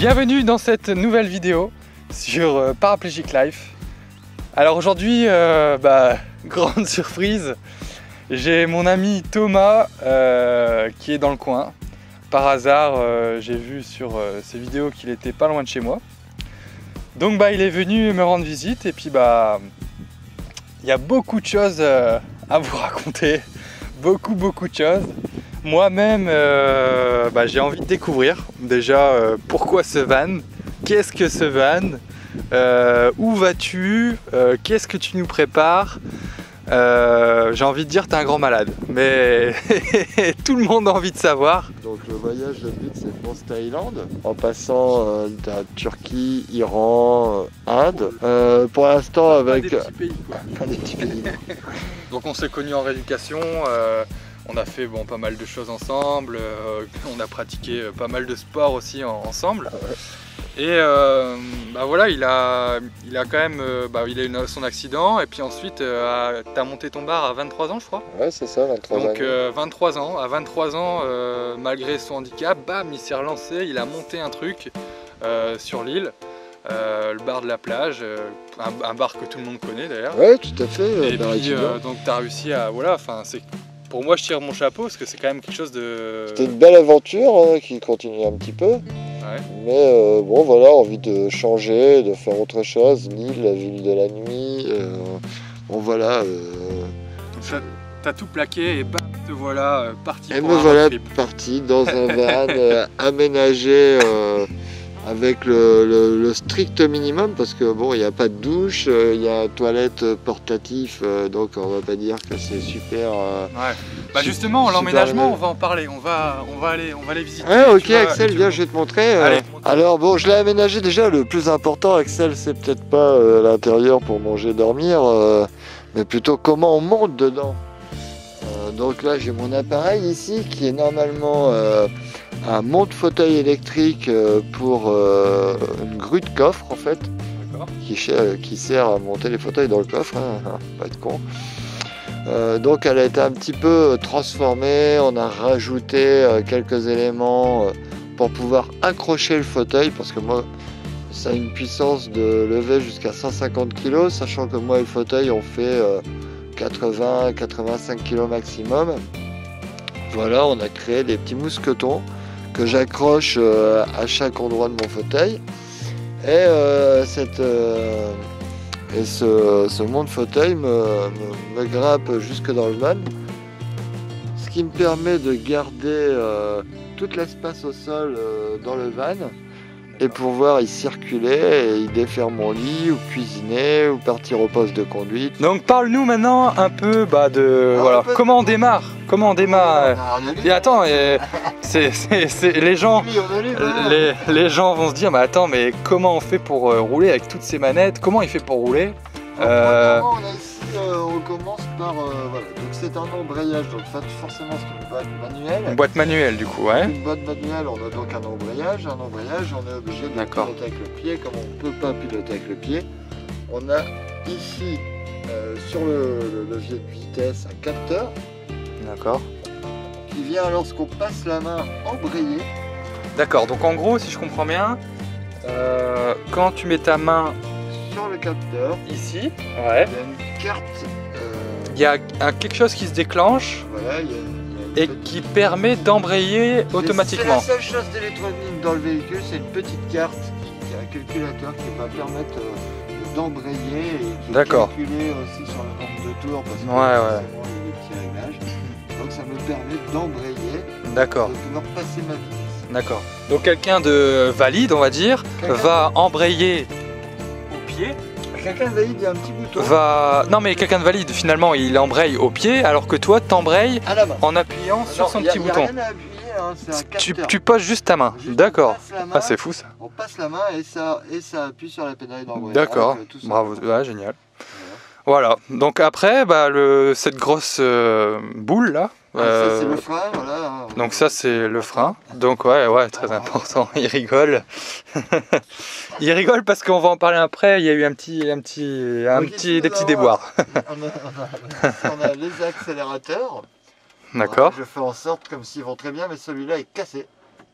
Bienvenue dans cette nouvelle vidéo sur Paraplegic Life. Alors aujourd'hui, grande surprise, j'ai mon ami Thomas qui est dans le coin. Par hasard, j'ai vu sur ses vidéos qu'il était pas loin de chez moi. Donc il est venu me rendre visite et puis il y a beaucoup de choses à vous raconter, beaucoup de choses. Moi-même, j'ai envie de découvrir déjà pourquoi ce van, qu'est-ce que ce van, où vas-tu, qu'est-ce que tu nous prépares. J'ai envie de dire t'es un grand malade, mais tout le monde a envie de savoir. Donc le voyage, le but c'est France Thaïlande, en passant de Turquie, Iran, Inde. Pour l'instant avec... Pas des petits pays, quoi. Pas des petits pays. Donc on s'est connus en rééducation, on a fait pas mal de choses ensemble, on a pratiqué pas mal de sports aussi ensemble. Et voilà, il a quand même il a eu son accident et puis ensuite t'as monté ton bar à 23 ans je crois. Ouais c'est ça, 23 ans. Donc 23 ans, à 23 ans malgré son handicap, il s'est relancé, il a monté un truc sur l'île, le bar de la plage, un bar que tout le monde connaît d'ailleurs. Ouais tout à fait. Et puis donc t'as réussi à, pour moi je tire mon chapeau parce que c'est quand même quelque chose de... C'était une belle aventure qui continue un petit peu. Ouais. Mais envie de changer, de faire autre chose, l'île, la ville de la nuit, T'as tout plaqué et te voilà parti et pour me un voilà road trip. parti dans un van aménagé avec le strict minimum parce que il n'y a pas de douche, il y a un toilette portatif, donc on va pas dire que c'est super. Ouais. Justement, l'emménagement, on va en parler, on va aller visiter. Ouais, ok Axel, viens, je vais te montrer. Allez. Alors je l'ai aménagé déjà. Le plus important, Axel, c'est peut-être pas l'intérieur pour manger, dormir, mais plutôt comment on monte dedans. Donc là, j'ai mon appareil ici qui est normalement un monte-fauteuil électrique pour une grue de coffre en fait, qui sert à monter les fauteuils dans le coffre, pas être con. Donc elle a été un petit peu transformée, on a rajouté quelques éléments pour pouvoir accrocher le fauteuil parce que moi ça a une puissance de lever jusqu'à 150 kg, sachant que moi et le fauteuil on fait 80-85 kg maximum. Voilà, on a créé des petits mousquetons que j'accroche à chaque endroit de mon fauteuil et ce monte-fauteuil me grimpe jusque dans le van, ce qui me permet de garder tout l'espace au sol dans le van et pouvoir y circuler et y défaire mon lit ou cuisiner ou partir au poste de conduite. Donc parle-nous maintenant un peu comment on démarre. Et attends, les gens vont se dire attends, mais comment on fait pour rouler avec toutes ces manettes? Comment il fait pour rouler? On commence par donc c'est un embrayage, donc forcément c'est une boîte manuelle. Une boîte manuelle du coup, ouais. Une boîte manuelle, on a donc un embrayage, on est obligé de piloter avec le pied, comme on ne peut pas piloter avec le pied. On a ici sur le levier de vitesse un capteur. D'accord. Qui vient lorsqu'on passe la main embrayée. D'accord, donc en gros si je comprends bien, quand tu mets ta main sur le capteur, ici, il y a une carte. Il y a quelque chose qui se déclenche, voilà, et qui permet d'embrayer automatiquement. C'est la seule chose d'électronique dans le véhicule, c'est une petite carte qui a un calculateur qui va permettre d'embrayer et de calculer aussi sur le nombre de tours parce que il y a des petits réglages. Donc ça me permet d'embrayer, de pouvoir passer ma vitesse. D'accord. Donc quelqu'un de valide, on va dire, va embrayer au pied. Quelqu'un de valide, il y a un petit bouton. Non mais quelqu'un de valide, finalement, il embraye au pied, alors que toi, t'embrayes en appuyant sur son petit bouton. Rien à appuyer, c'est un capteur. Tu poses juste ta main. D'accord. Ah, c'est fou ça. On passe la main et ça appuie sur la pédale d'embrayage. D'accord. Bravo. Ouais, génial. Voilà. Donc après, cette grosse boule là. Ça c'est le frein, voilà. Donc ça c'est le frein. Donc ouais, très important. Il rigole. Il rigole parce qu'on va en parler après. Il y a eu des petits déboires. On a les accélérateurs. D'accord. Je fais en sorte comme s'ils vont très bien, mais celui-là est cassé.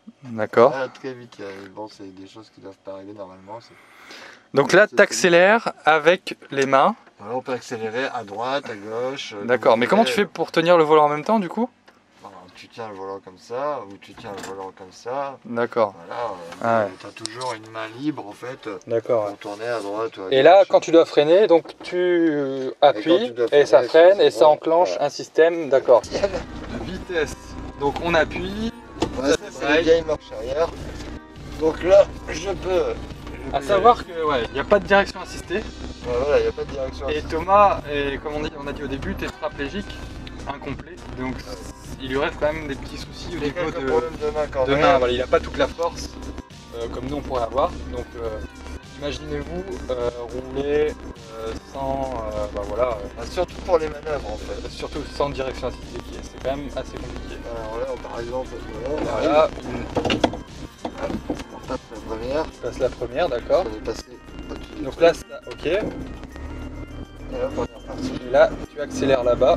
D'accord. Là, très vite. Bon, c'est des choses qui doivent pas arriver normalement. Donc là, tu accélères avec les mains. Voilà, on peut accélérer à droite, à gauche. D'accord, mais comment tu fais pour tenir le volant en même temps du coup? Tu tiens le volant comme ça, ou tu tiens le volant comme ça. D'accord. Voilà, tu as toujours une main libre en fait. D'accord. Pour tourner à droite ou à gauche. Et là, quand tu dois freiner, donc tu appuies et ça freine et ça enclenche un système, d'accord, de vitesse. Donc on appuie. Voilà, c'est la vieille marche arrière. Donc là, je peux. À savoir que il n'y a pas de direction assistée. Voilà, il n'y a pas de direction assistée. Et Thomas, comme on a dit au début, tétraplégique, incomplet. Donc il lui reste quand même des petits soucis au niveau de main. Voilà, il n'a pas toute la force comme nous on pourrait avoir. Donc imaginez-vous rouler sans, voilà. Surtout pour les manœuvres en fait. Surtout sans direction assistée, c'est quand même assez compliqué. Alors là, par exemple, voilà, on passe la première. Passe la première, d'accord. Donc là, ça, ok. Et là, on est reparti. Et là, tu accélères là-bas.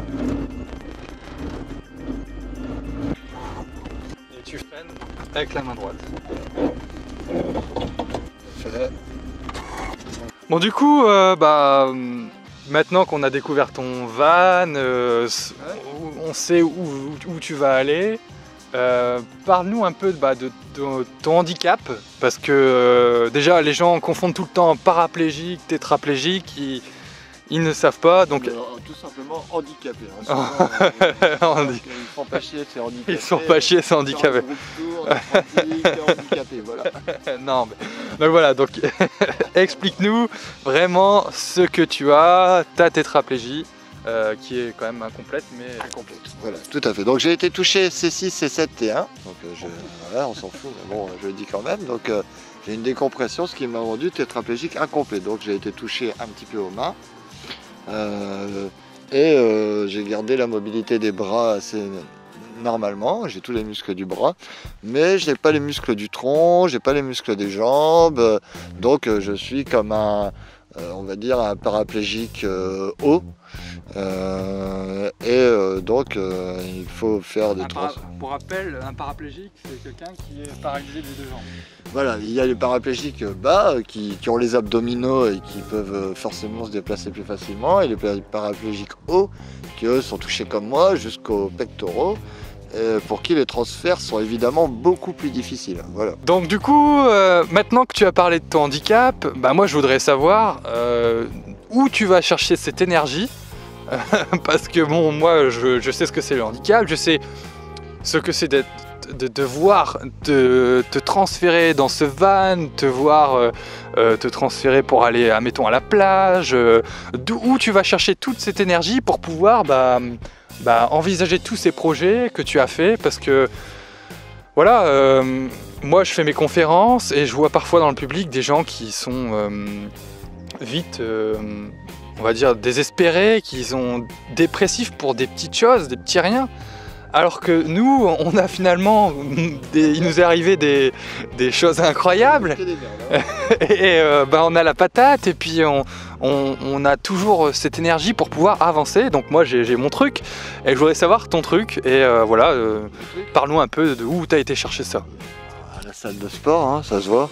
Et tu freines avec la main droite. Bon, du coup, maintenant qu'on a découvert ton van, on sait où tu vas aller. Parle-nous un peu de ton handicap, parce que déjà les gens confondent tout le temps paraplégique, tétraplégique, ils ne savent pas. Donc tout simplement handicapé. Hein. Ils sont pas chier, c'est handicapé. Ils sont pas chier, c'est handicapé. Handicapé, voilà. Non, mais... Donc voilà, donc explique-nous vraiment ce que tu as, ta tétraplégie. Qui est quand même incomplète, mais incomplète. Voilà, tout à fait. Donc j'ai été touché C6, C7, T1. Donc voilà, on s'en fout, mais bon, je le dis quand même. Donc j'ai une décompression, ce qui m'a rendu tétraplégique incomplet. Donc j'ai été touché un petit peu aux mains. J'ai gardé la mobilité des bras assez normalement. J'ai tous les muscles du bras, mais je n'ai pas les muscles du tronc, j'ai pas les muscles des jambes. Donc je suis comme on va dire un paraplégique haut. Donc il faut faire des trans. Pour rappel, un paraplégique, c'est quelqu'un qui est paralysé des deux jambes. Voilà, il y a les paraplégiques bas qui ont les abdominaux et qui peuvent forcément se déplacer plus facilement, et les paraplégiques hauts qui eux sont touchés comme moi jusqu'aux pectoraux, pour qui les transferts sont évidemment beaucoup plus difficiles. Voilà. Donc du coup, maintenant que tu as parlé de ton handicap, moi je voudrais savoir où tu vas chercher cette énergie. Parce que bon, moi je sais ce que c'est le handicap, je sais ce que c'est de devoir te transférer dans ce van, te voir te transférer pour aller, admettons, à la plage, d'où tu vas chercher toute cette énergie pour pouvoir envisager tous ces projets que tu as fait. Parce que voilà, moi je fais mes conférences et je vois parfois dans le public des gens qui sont vite... on va dire désespérés, qui sont dépressifs pour des petites choses, des petits riens. Alors que nous, on a finalement, il nous est arrivé des choses incroyables. Et on a la patate et puis on a toujours cette énergie pour pouvoir avancer. Donc moi j'ai mon truc et je voudrais savoir ton truc. Et voilà, parle-nous un peu de où tu as été chercher ça. À la salle de sport, hein, ça se voit.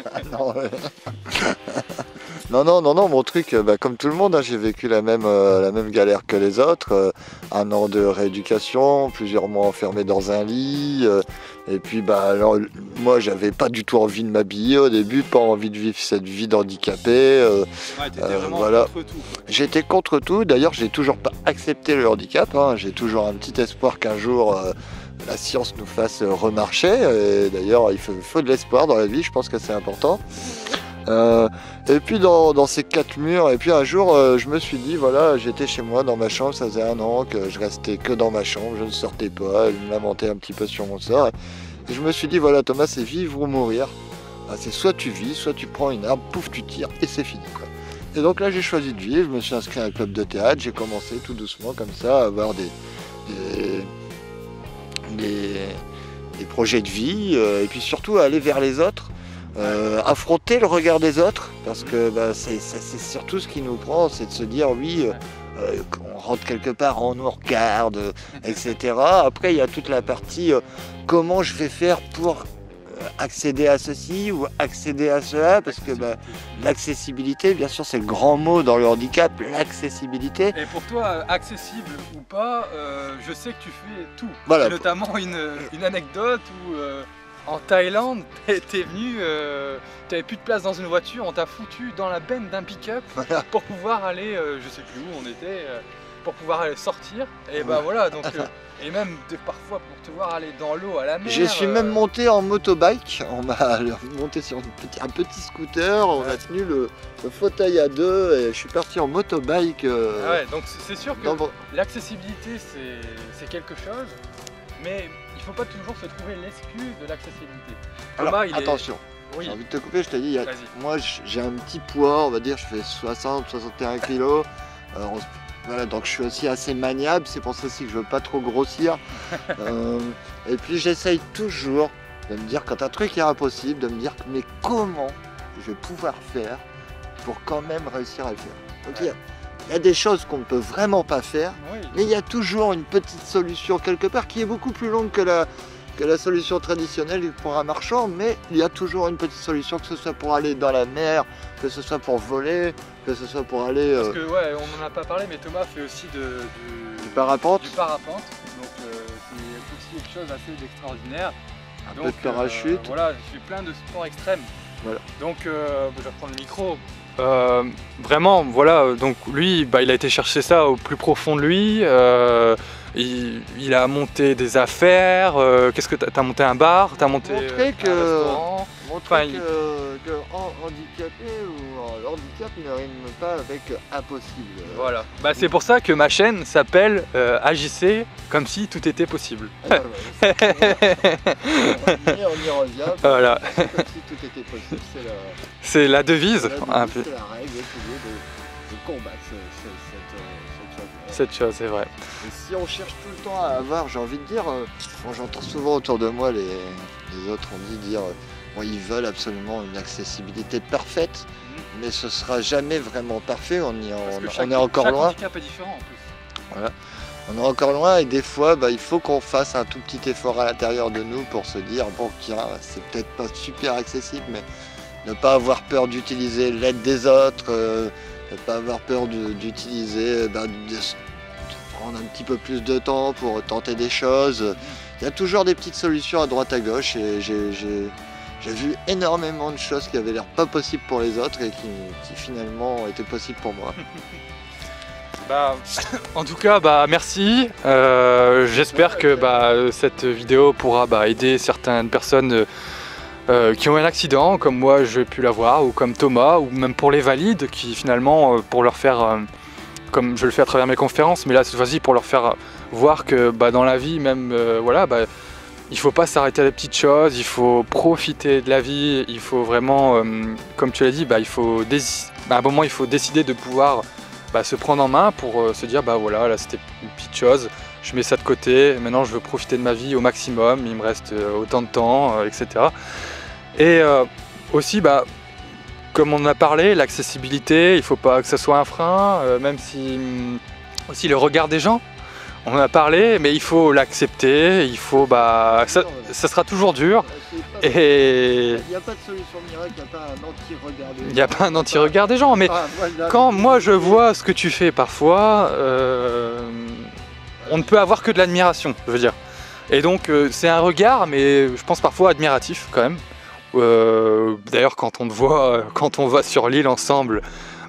Non, mon truc, comme tout le monde, hein, j'ai vécu la même galère que les autres. 1 an de rééducation, plusieurs mois enfermé dans un lit. Et puis, alors, moi, j'avais pas du tout envie de m'habiller au début, pas envie de vivre cette vie d'handicapé. T'étais vraiment voilà. contre tout. J'étais contre tout. D'ailleurs, j'ai toujours pas accepté le handicap. Hein. J'ai toujours un petit espoir qu'un jour... la science nous fasse remarcher. D'ailleurs, il faut de l'espoir dans la vie, je pense que c'est important. Et puis dans ces 4 murs, et puis un jour je me suis dit, voilà, j'étais chez moi dans ma chambre, ça faisait 1 an que je restais que dans ma chambre, je ne sortais pas, je me lamentais un petit peu sur mon sort. Et je me suis dit, voilà Thomas, c'est vivre ou mourir. C'est soit tu vis, soit tu prends une arme, pouf, tu tires, et c'est fini, quoi. Et donc là j'ai choisi de vivre, je me suis inscrit à un club de théâtre, j'ai commencé tout doucement comme ça à avoir des projets de vie, et puis surtout à aller vers les autres. Affronter le regard des autres, parce que c'est surtout ce qui nous prend, c'est de se dire oui, on rentre quelque part, on nous regarde, etc. Après il y a toute la partie comment je vais faire pour accéder à ceci ou accéder à cela, parce que l'accessibilité, bien sûr, c'est le grand mot dans le handicap, l'accessibilité. Et pour toi, accessible ou pas, je sais que tu fais tout. Voilà. J'ai notamment une anecdote où en Thaïlande, t'es venu, t'avais plus de place dans une voiture, on t'a foutu dans la benne d'un pick-up Voilà. pour pouvoir aller, je sais plus où on était, pour pouvoir aller sortir. Et bah voilà, donc et même parfois pour te voir aller dans l'eau à la mer. Je suis même monté en motobike, on m'a monté sur un petit scooter, on a tenu le fauteuil à deux et je suis parti en motobike. Ah ouais, donc c'est sûr que l'accessibilité c'est quelque chose, mais il faut pas toujours se trouver l'excuse de l'accessibilité. Alors Thomas, attention, oui. J'ai envie de te couper, je t'ai dit, moi j'ai un petit poids, on va dire, je fais 60-61 kg. Voilà, donc je suis aussi assez maniable, c'est pour ça aussi que je veux pas trop grossir. Et puis j'essaye toujours de me dire quand un truc est impossible, de me dire mais comment je vais pouvoir faire pour quand même réussir à le faire. Donc il y a des choses qu'on ne peut vraiment pas faire, mais il y a toujours une petite solution quelque part qui est beaucoup plus longue que la solution traditionnelle pour un marchand, mais il y a toujours une petite solution, que ce soit pour aller dans la mer, que ce soit pour voler, que ce soit pour aller... Parce que ouais, on n'en a pas parlé, mais Thomas fait aussi du parapente. Du parapente, donc c'est aussi quelque chose d'assez extraordinaire. Un peu de parachute. Voilà, je fais plein de sports extrêmes. Voilà. Donc je vais reprendre le micro. Vraiment, voilà, donc lui, il a été chercher ça au plus profond de lui. Il a monté des affaires. Qu'est-ce que t'as monté un bar, t'as monté un restaurant. Montrer que handicapé ou handicap ne rime pas avec impossible. Voilà. C'est pour ça que ma chaîne s'appelle Agissez comme si tout était possible. On y revient. Voilà. Comme si tout était possible, c'est la devise. C'est la règle, essayer de combattre cette chose, c'est vrai. Et si on cherche tout le temps à avoir, j'ai envie de dire, j'entends souvent autour de moi les autres dire ils veulent absolument une accessibilité parfaite, mais ce sera jamais vraiment parfait, on est encore loin. Chaque handicap est différent en plus. Voilà. On est encore loin et des fois il faut qu'on fasse un tout petit effort à l'intérieur de nous pour se dire bon tiens, c'est peut-être pas super accessible, mais ne pas avoir peur d'utiliser l'aide des autres, ne pas avoir peur d'utiliser, de prendre un petit peu plus de temps pour tenter des choses. Il y a toujours des petites solutions à droite à gauche et j'ai vu énormément de choses qui avaient l'air pas possibles pour les autres et qui finalement étaient possibles pour moi. En tout cas, merci. J'espère que cette vidéo pourra aider certaines personnes qui ont un accident, comme moi j'ai pu l'avoir, ou comme Thomas, ou même pour les valides, qui finalement, pour leur faire, comme je le fais à travers mes conférences, mais là cette fois-ci pour leur faire voir que dans la vie, même, il faut pas s'arrêter à des petites choses, il faut profiter de la vie, il faut vraiment, comme tu l'as dit, à un moment il faut décider de pouvoir se prendre en main pour se dire voilà, là c'était une petite chose, je mets ça de côté, maintenant je veux profiter de ma vie au maximum, il me reste autant de temps, etc. Et aussi, comme on en a parlé, l'accessibilité, il ne faut pas que ce soit un frein, même si aussi le regard des gens, on en a parlé, mais il faut l'accepter, il faut, ça sera toujours dur. Et il n'y a pas de solution miracle, il n'y a pas un anti-regard des gens. Il n'y a pas un anti-regard des gens, mais quand moi je vois ce que tu fais parfois, on ne peut avoir que de l'admiration, je veux dire. Et donc c'est un regard, mais je pense parfois admiratif quand même. D'ailleurs quand on te voit, quand on va sur l'île ensemble,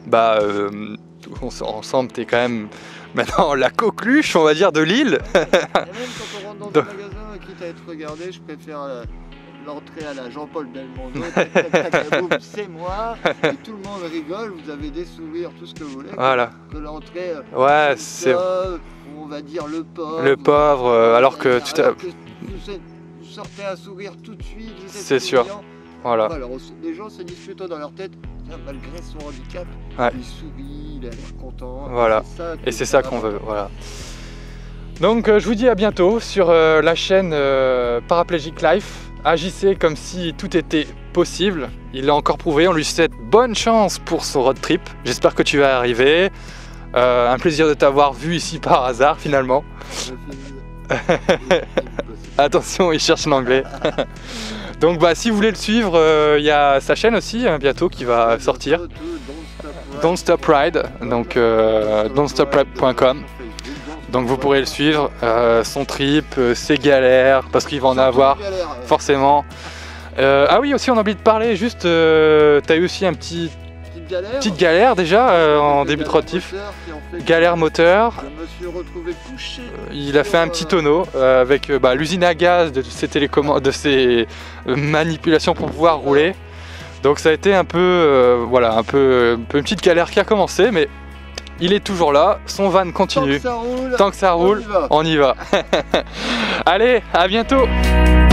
ensemble t'es quand même maintenant la coqueluche, on va dire, de l'île. Et même quand on rentre dans un magasin, quitte à être regardé, je préfère l'entrée à la Jean-Paul Belmondo, c'est moi, et tout le monde rigole, vous avez des sourires, tout ce que vous voulez. Voilà. Que l'entrée, c'est on va dire le pauvre. Le pauvre, alors que tu vous sortez un sourire tout de suite. C'est sûr. Voilà. Alors, les gens se disent plutôt dans leur tête, malgré son handicap, il sourit, il a l'air content. Voilà. Et c'est ça qu'on veut. Voilà. Donc je vous dis à bientôt sur la chaîne Paraplegic Life. Agissez comme si tout était possible. Il l'a encore prouvé, on lui souhaite bonne chance pour son road trip. J'espère que tu vas arriver. Un plaisir de t'avoir vu ici par hasard finalement. Attention, il cherche l'anglais. Donc bah si vous voulez le suivre, il y a sa chaîne aussi bientôt qui va sortir. Don't Stop Ride, donc don'tstopride.com. Donc vous pourrez le suivre, son trip, ses galères, parce qu'il va en avoir forcément. Ah oui, aussi on a oublié de parler, juste t'as eu aussi un petite galère déjà en début de roadtrip. Galère moteur. Je me suis retrouvé couché. Il a fait un petit tonneau avec l'usine à gaz de ses télécommandes, de ses manipulations pour pouvoir rouler. Donc ça a été un peu, voilà, un peu une petite galère qui a commencé, mais il est toujours là, son van continue. Tant que ça roule, on y va. Allez, à bientôt.